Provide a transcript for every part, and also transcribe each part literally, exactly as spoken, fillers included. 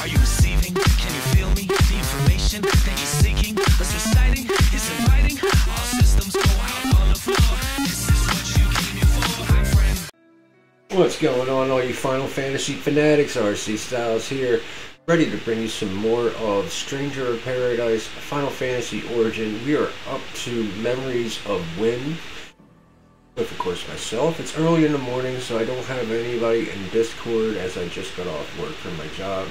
you receiving? Can you feel me? The information that you're seeking is reciting, is inviting. All systems go out on the floor. This is what you came here for, my friend. What's going on, all you Final Fantasy fanatics? R C Styles here, ready to bring you some more of Stranger of Paradise Final Fantasy Origin. We are up to Memories of Wind, with of course myself. It's early in the morning, so I don't have anybody in Discord as I just got off work from my job.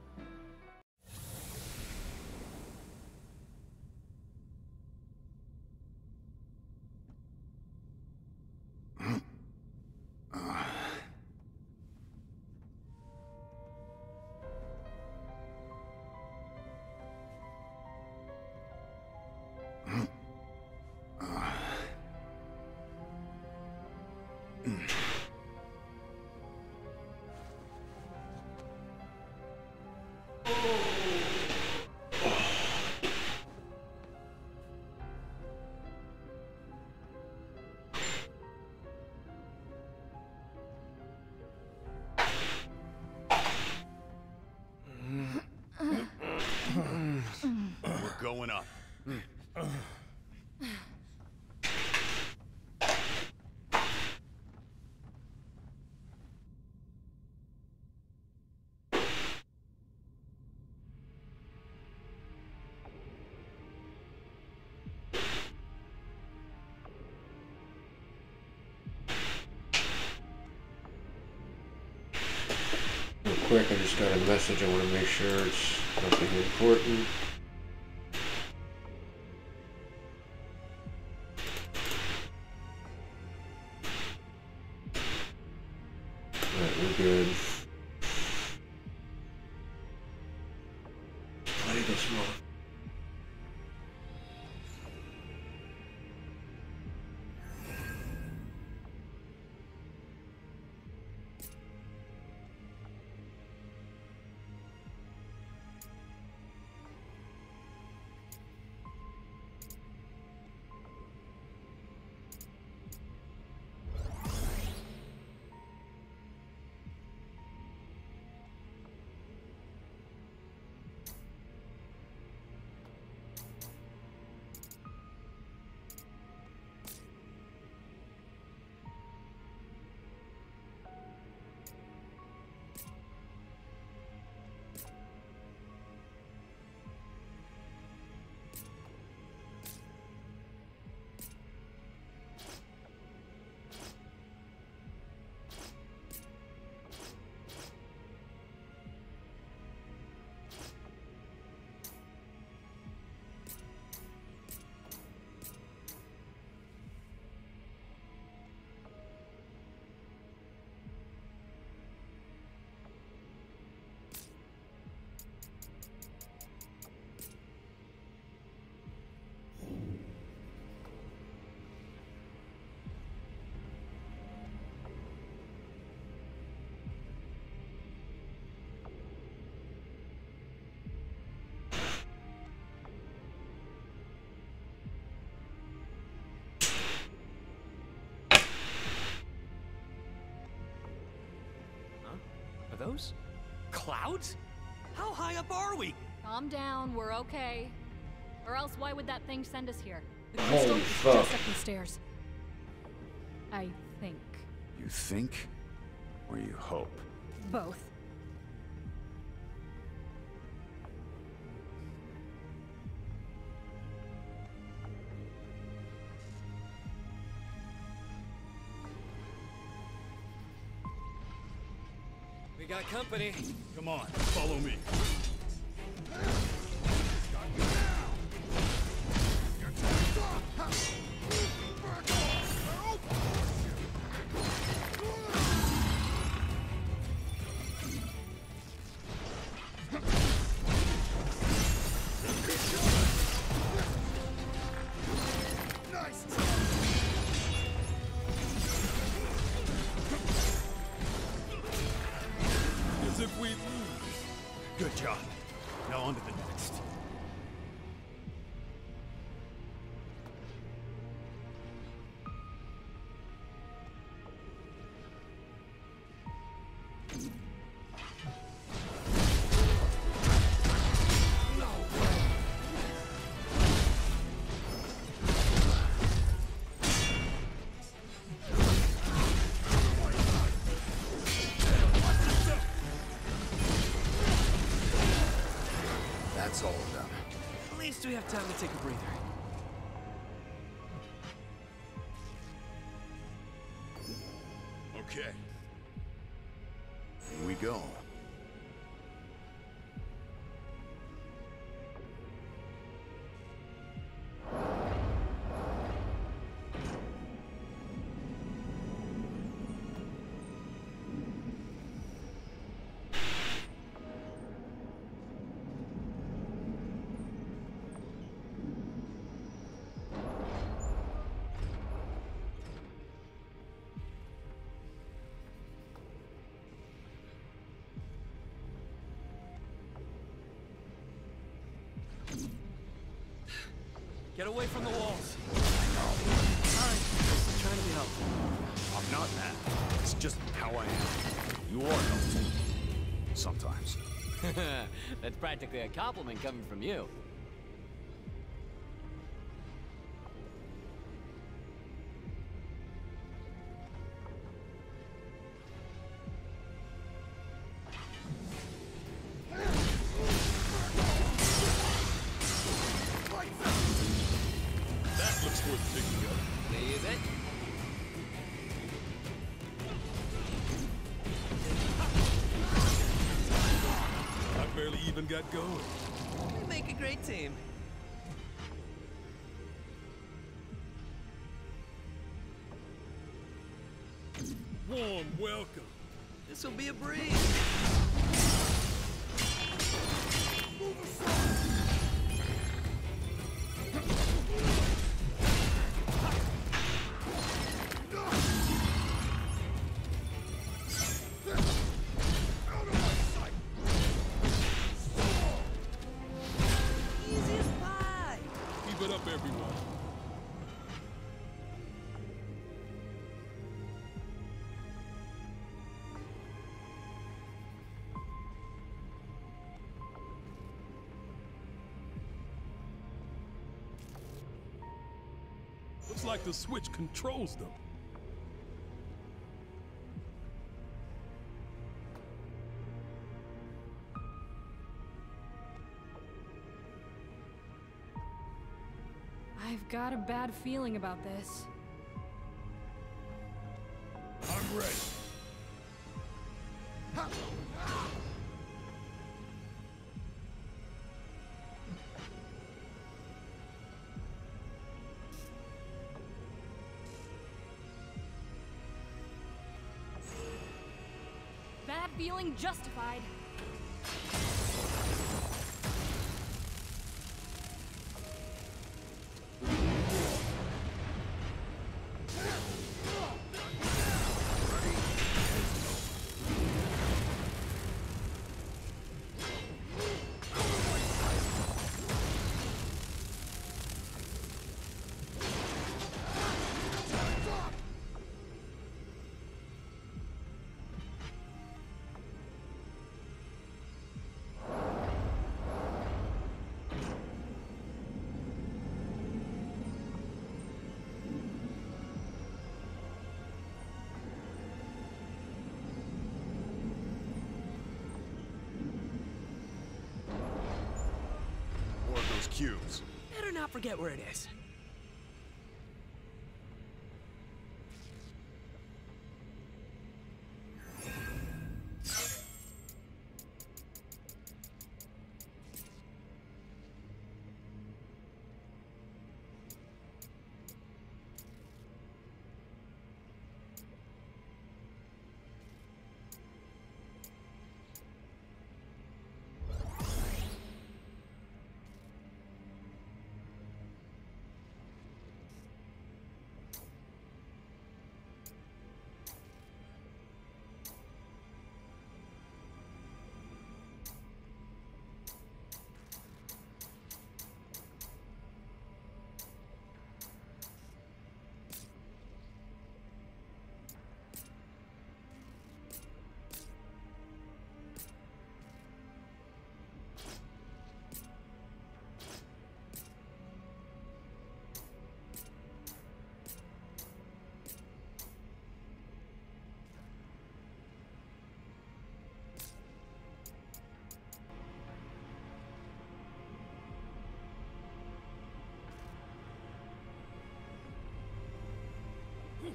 We're going up. Real quick, I just got a message. I want to make sure it's nothing important. Alright, we're good. Play this one. Those clouds? How high up are we? Calm down, we're okay. Or else why would that thing send us here? The Holy crystal is fuck. just up the stairs. I think. You think, or you hope? Both. We got company. Come on, follow me. As if we lose. Good job. Now on to the next. That's all of them. At least we have time to take a breather. Okay. Here we go. Get away from the walls. Sorry, just trying to be helpful. I'm not mad. It's just how I am. You are helpful. Sometimes. That's practically a compliment coming from you. That looks worth picking up. Is it? I barely even got going. We make a great team. Warm welcome. This will be a breeze. Easy as pie. Keep it up, everyone. Looks like the switch controls them. I've got a bad feeling about this. I'm ready. Bad feeling justified. More of those cubes. Better not forget where it is.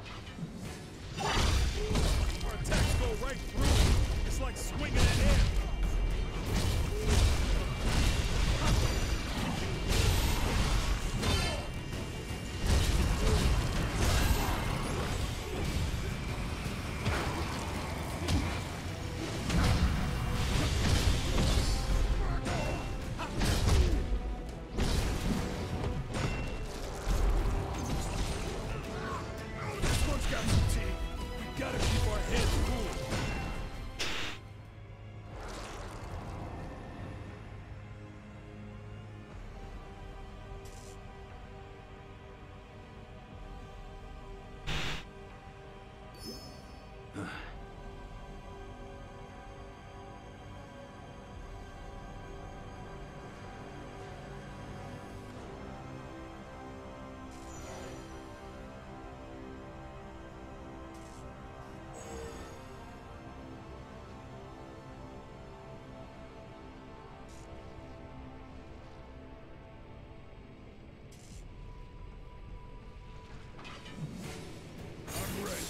Our attacks go right through. It's like swinging an air. This one's got some teeth. We gotta keep our heads cool. I'm ready.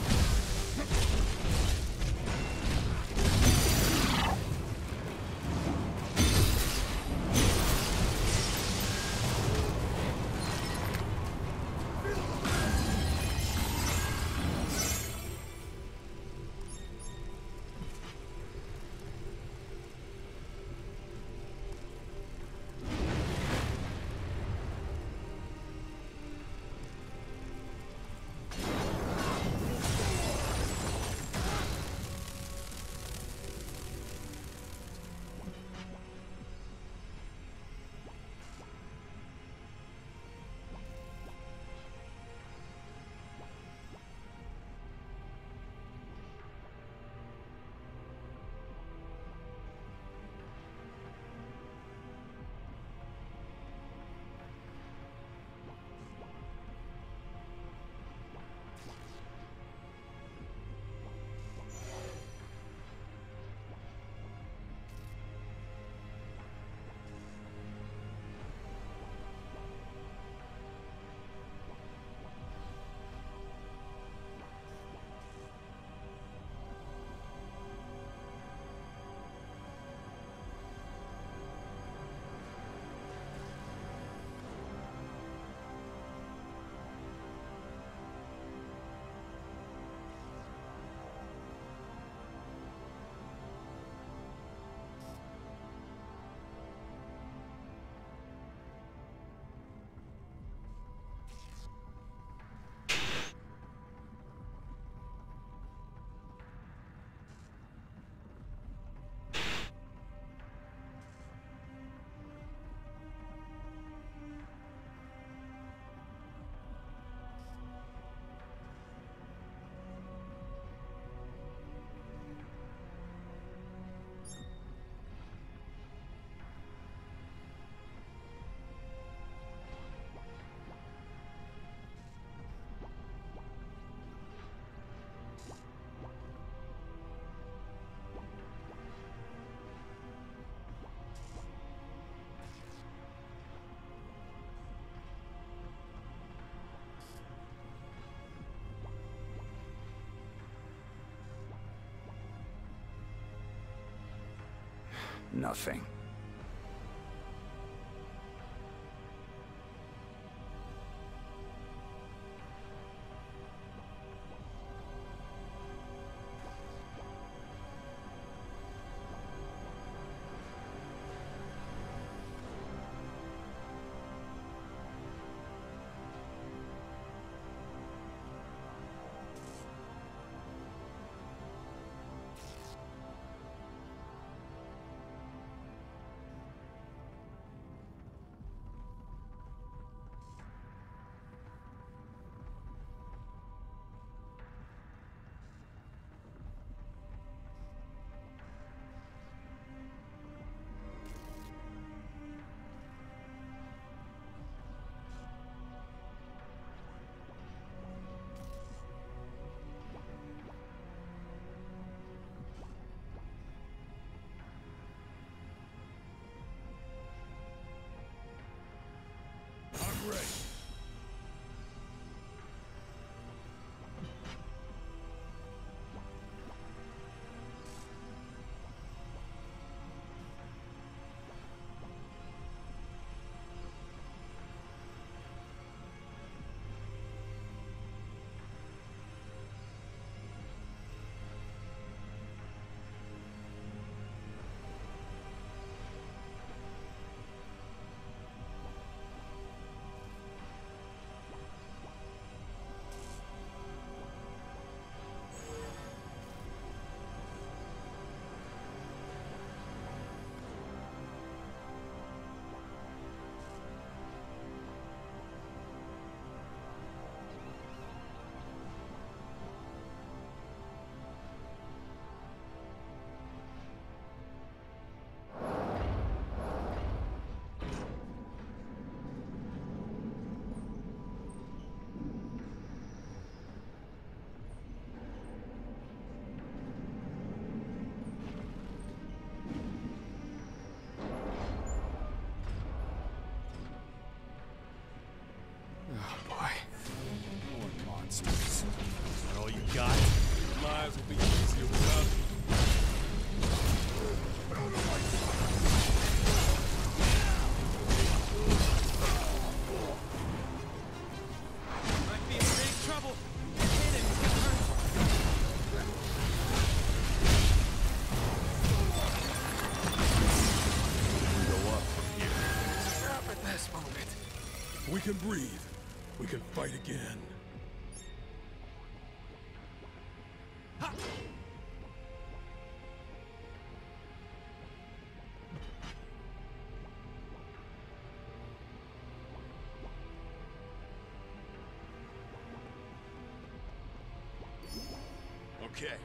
Nothing. we can breathe, we can fight again. Ha! Okay.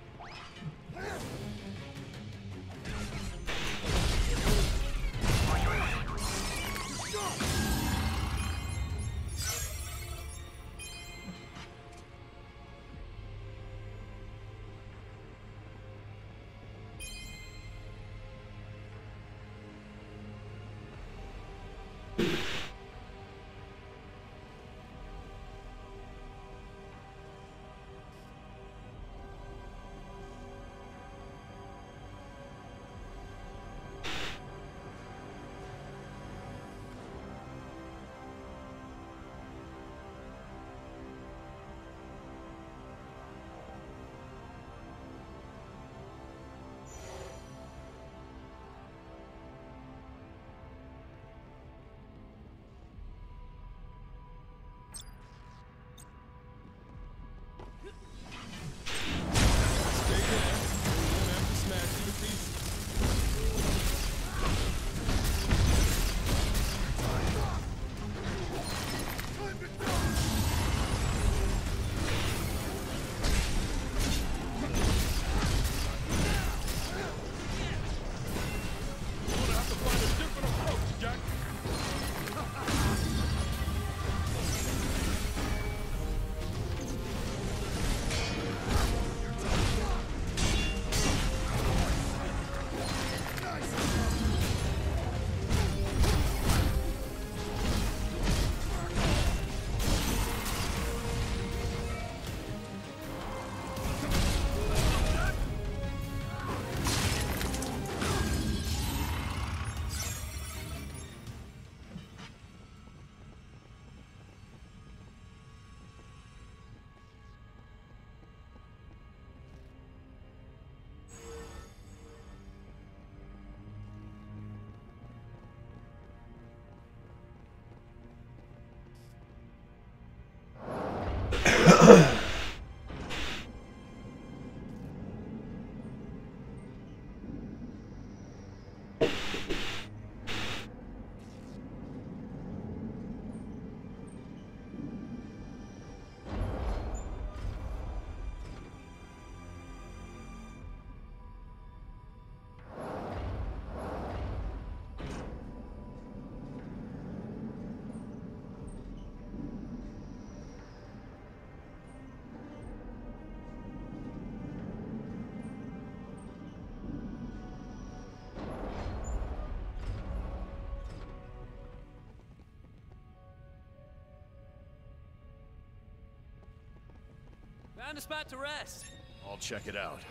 Found a spot to rest. I'll check it out.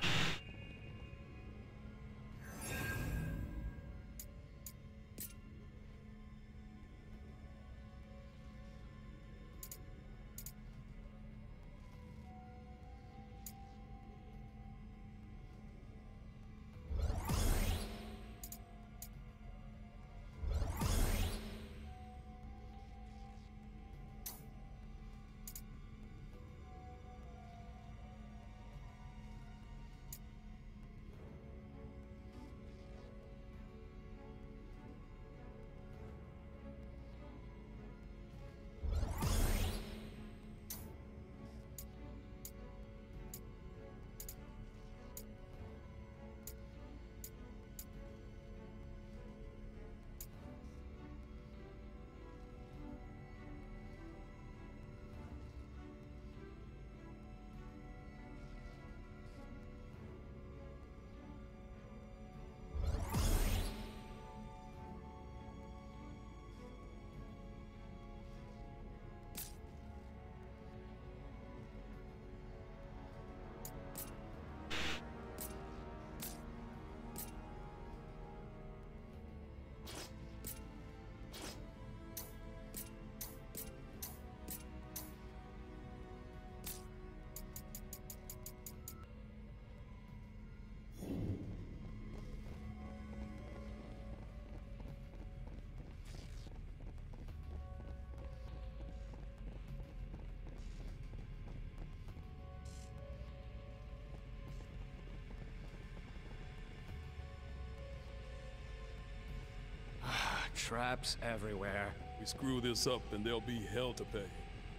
traps everywhere. We screw this up and there'll be hell to pay.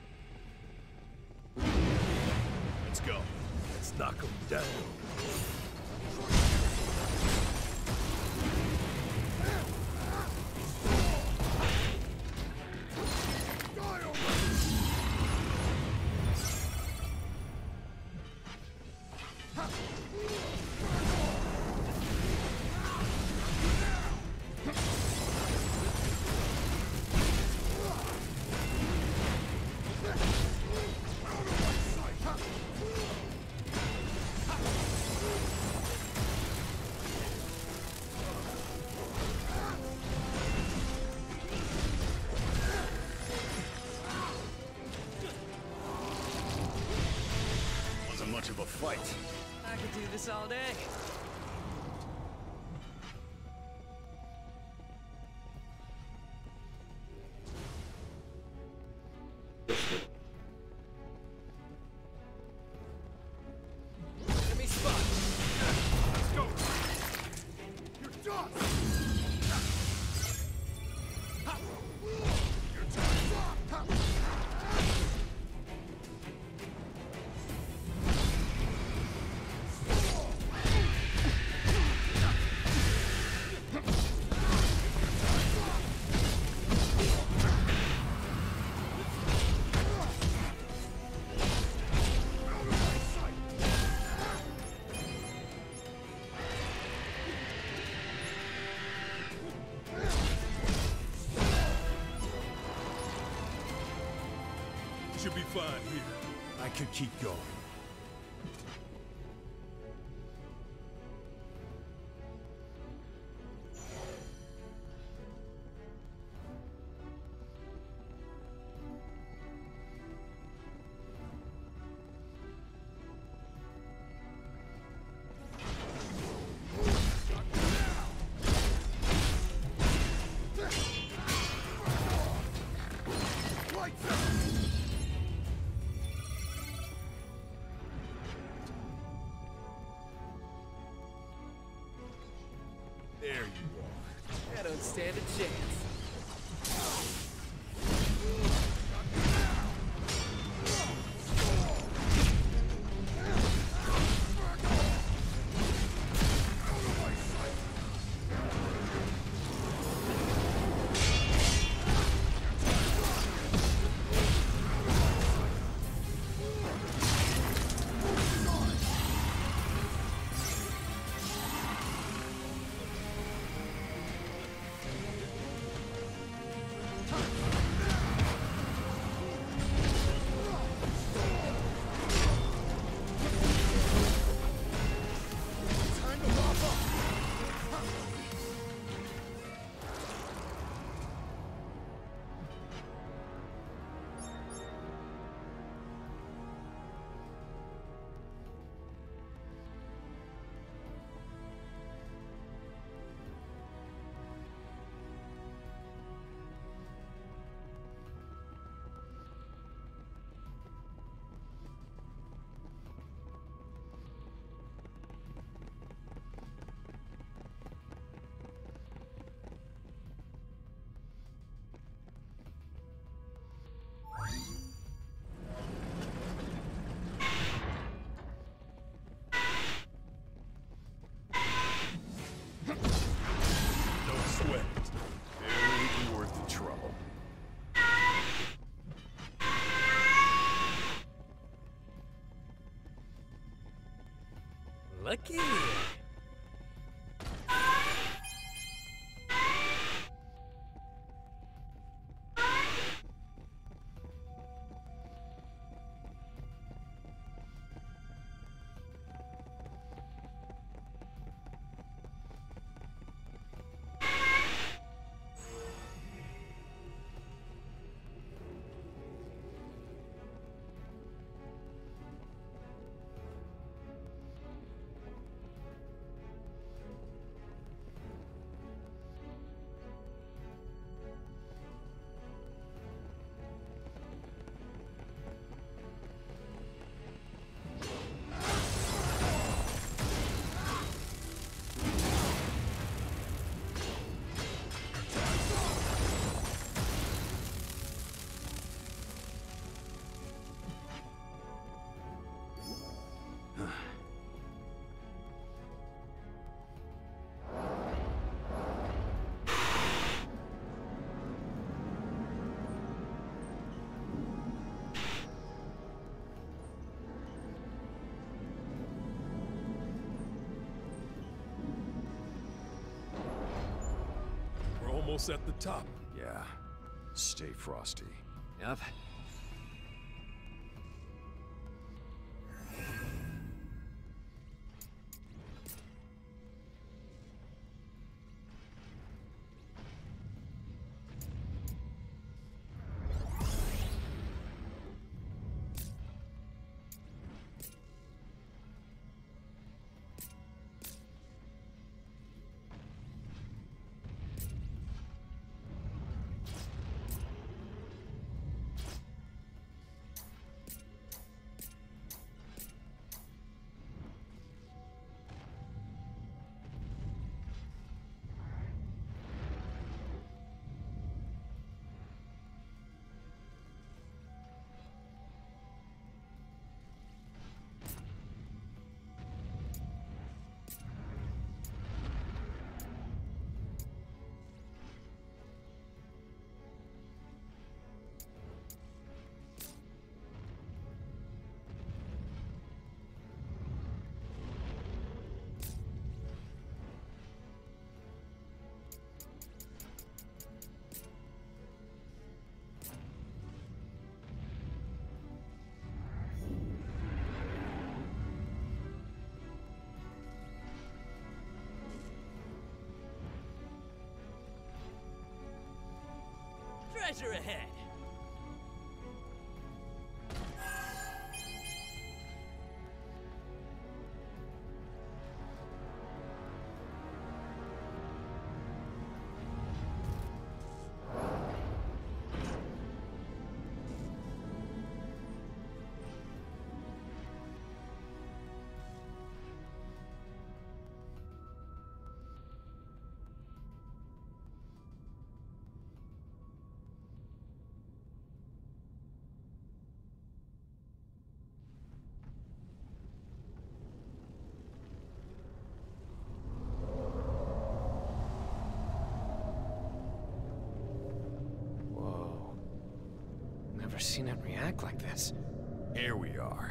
Let's go. Let's knock them down. Much of a fight. I could do this all day. Enemy spot. Let's go. You're done. You're done. Should be fine here. I could keep going. There you are. I don't stand a chance. Lucky you. almost at the top. Yeah. Stay frosty. Yup. Treasure ahead. Never seen it react like this. Here we are.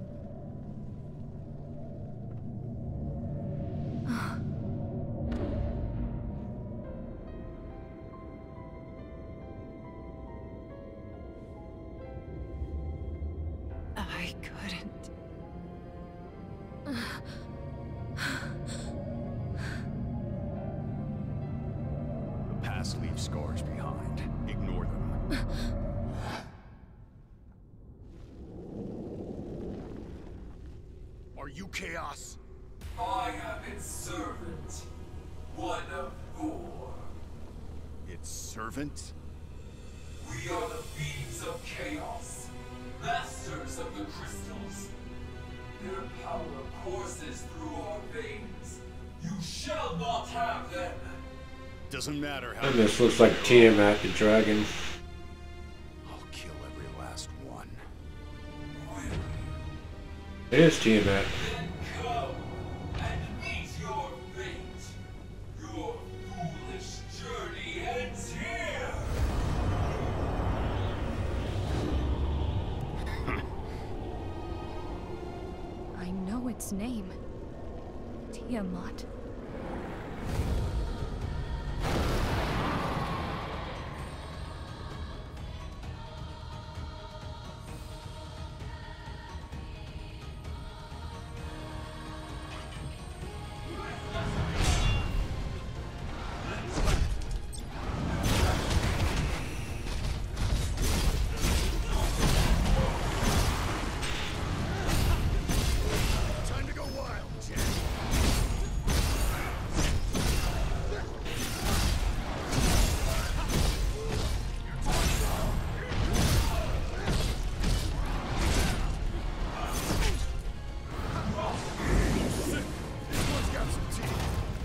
I couldn't. The past leaves scars behind. Ignore them. Are you Chaos? I am its servant. One of four. Its servant? We are the beings of chaos. Masters of the crystals. Their power courses through our veins. You shall not have them. Doesn't matter how. And this looks like Tiamat the dragon. I'll kill every last one. It is Tiamat. Then come and meet your fate. Your foolish journey ends here. I know its name. Tiamat. Time to go wild, Jack. This one's got some teeth.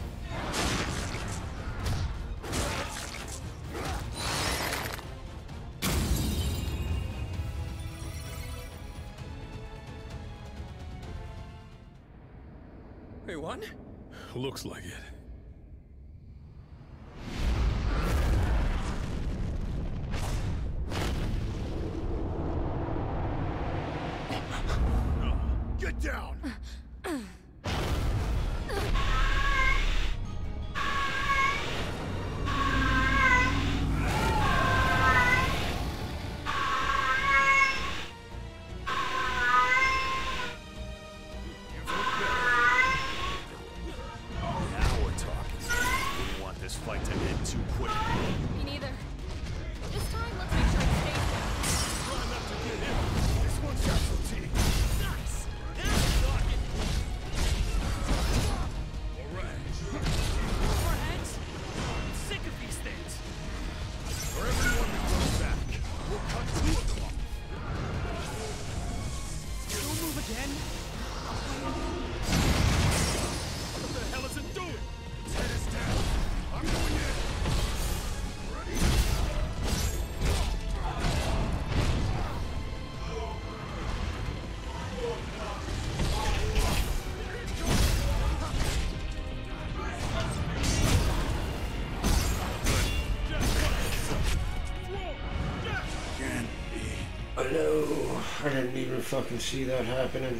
We won? Looks like it. Get down! quick. Me neither. This time, let's make sure it stays down. Try not to get hit. This one's got some teeth. Nice! Now we're talking! Alright. Overheads? I'm sick of these things! For everyone that comes back, we'll cut two of them off. Don't move again! What the hell is it doing? Its head is down. I'm going in. Ready? Can't be. I know. I didn't even fucking see that happening.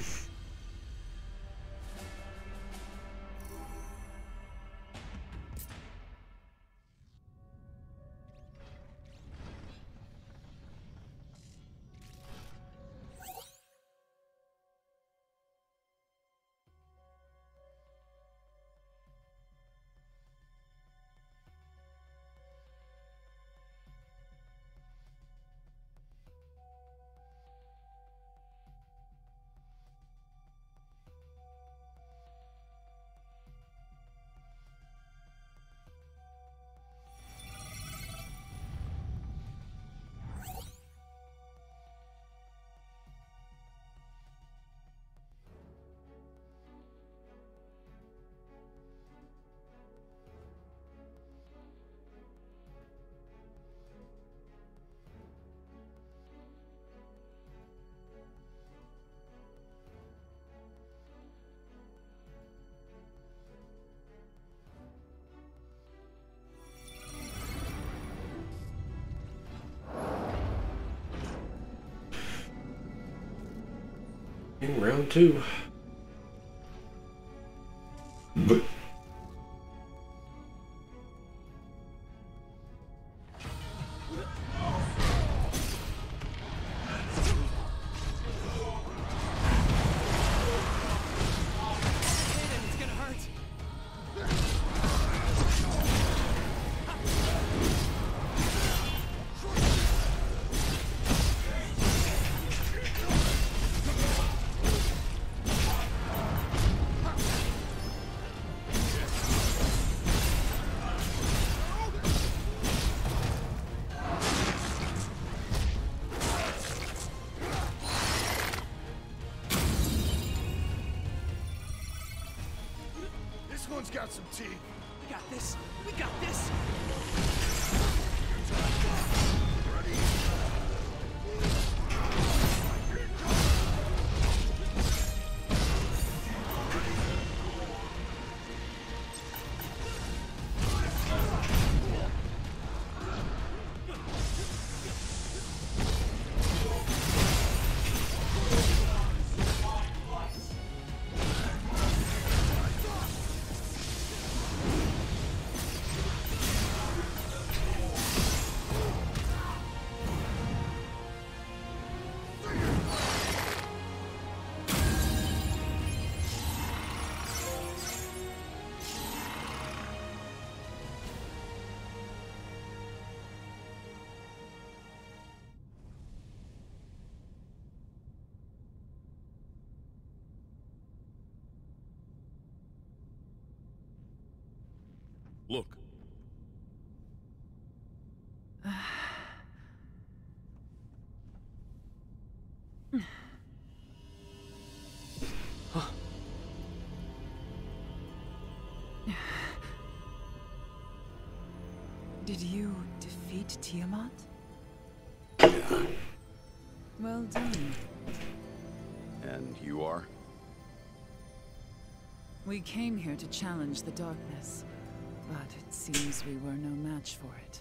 In round two. But It's gonna hurt! This one's got some teeth. We got this! We got this! Ready? Look. Did you defeat Tiamat? Yeah. Well done. And you are? We came here to challenge the darkness, but it seems we were no match for it.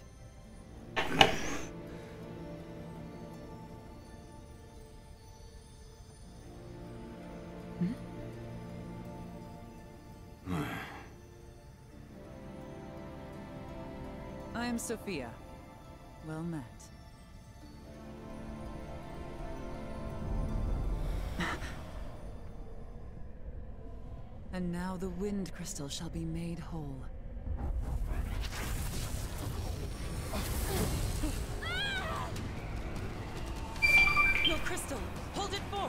Hmm? I am Sophia. Well met. And now the Wind Crystal shall be made whole. crystal! Hold it forth!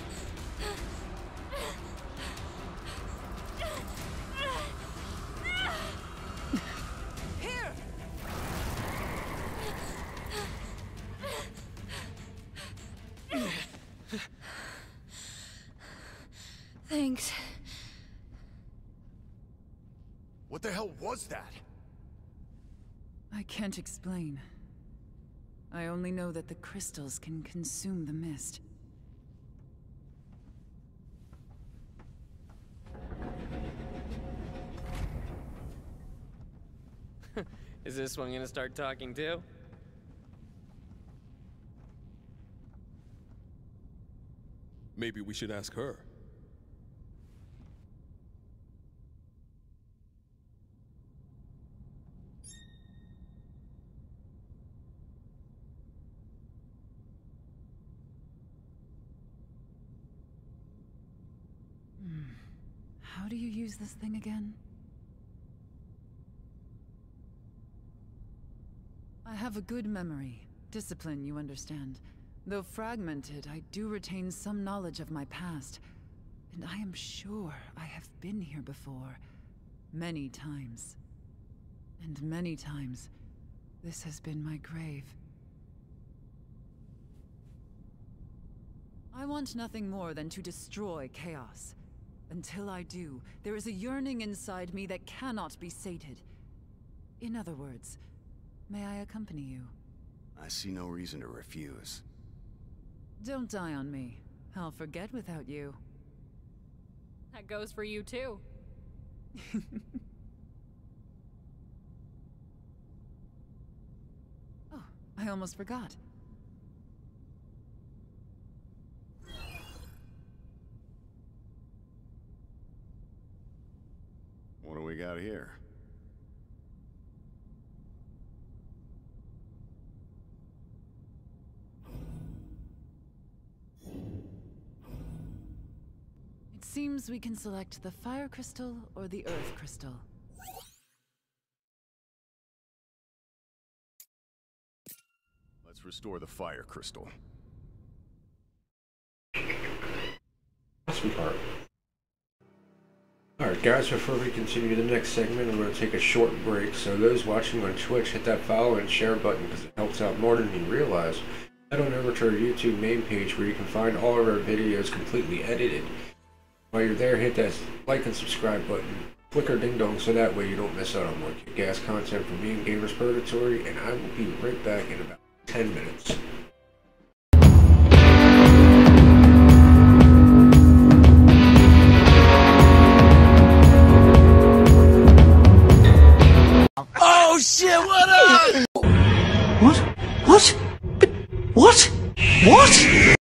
Here! Thanks. What the hell was that? I can't explain. I only know that the crystals can consume the mist. Is this one gonna start talking too? Maybe we should ask her. How do you use this thing again? I have a good memory. Discipline, you understand. Though fragmented, I do retain some knowledge of my past. And I am sure I have been here before. Many times. And many times, this has been my grave. I want nothing more than to destroy chaos. Until I do, there is a yearning inside me that cannot be sated. In other words, may I accompany you? I see no reason to refuse. Don't die on me. I'll forget without you. That goes for you too. Oh, I almost forgot. What do we got here? It seems we can select the fire crystal or the earth crystal. Let's restore the fire crystal. Sweetheart. Alright guys, before we continue the next segment, I'm going to take a short break. So those watching on Twitch, hit that follow and share button because it helps out more than you realize. Head on over to our YouTube main page where you can find all of our videos completely edited. While you're there, hit that like and subscribe button. Click our ding dong so that way you don't miss out on more kick-ass content from me and Gamers Purgatory, and I will be right back in about ten minutes. Oh shit, what up? What? What? What? What?